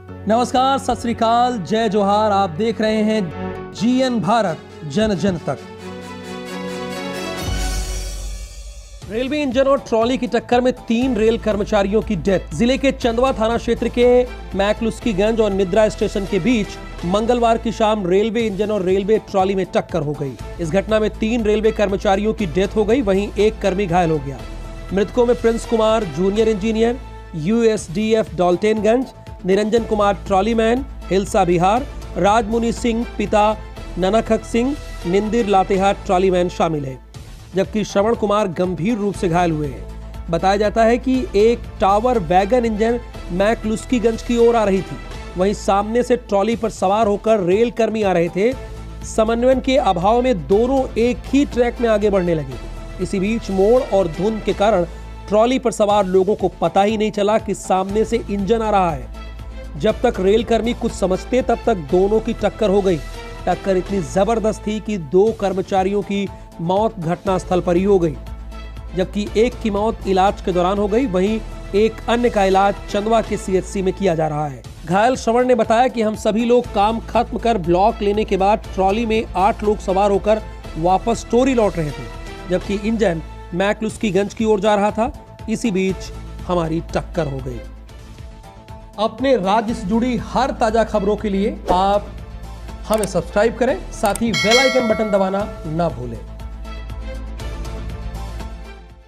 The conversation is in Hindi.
नमस्कार, सत श्री अकाल, जय जोहार। आप देख रहे हैं जीएन भारत, जन जन तक। रेलवे इंजन और ट्रॉली की टक्कर में 3 रेल कर्मचारियों की डेथ। जिले के चंदवा थाना क्षेत्र के मैकलुस्कीगंज और निद्रा स्टेशन के बीच मंगलवार की शाम रेलवे इंजन और रेलवे ट्रॉली में टक्कर हो गई। इस घटना में 3 रेलवे कर्मचारियों की डेथ हो गई, वहीं एक कर्मी घायल हो गया। मृतकों में Prince Kumar junior engineer USDF Daltonganj, Niranjan Kumar trolleyman Hilsa Bihar, Rajmuni Singh पिता ननखक सिंह निंदिर लातेहार ट्रॉलीमैन शामिल है, जबकि श्रवण कुमार गंभीर रूप से घायल हुए हैं। बताया जाता है कि एक टावर वैगन इंजन मैकलुस्कीगंज की ओर आ रही थी, वहीं सामने से ट्रॉली पर सवार होकर रेल कर्मी आ रहे थे। समन्वय के अभाव में दोनों एक ही ट्रैक में आगे बढ़ने लगे। इसी बीच मोड़ और धुंध के कारण ट्रॉली पर सवार लोगों को पता ही नहीं चला कि सामने से इंजन आ रहा है। जब तक रेल कर्मी कुछ समझते तब तक दोनों की टक्कर हो गई। टक्कर इतनी जबरदस्त थी कि 2 कर्मचारियों की मौत घटनास्थल पर ही हो गई, जबकि एक की मौत इलाज के दौरान हो गई, वहीं एक अन्य का इलाज चंदवा के सीएचसी में किया जा रहा है। घायल श्रवण ने बताया कि हम सभी लोग काम खत्म कर ब्लॉक लेने के बाद ट्रॉली में 8 लोग सवार होकर वापस टोरी लौट रहे थे, जबकि इंजन मैकलुस्कीगंज की ओर जा रहा था। इसी बीच हमारी टक्कर हो गई। अपने राज्य से जुड़ी हर ताजा खबरों के लिए आप हमें सब्सक्राइब करें, साथ ही बेल आइकन बटन दबाना ना भूलें।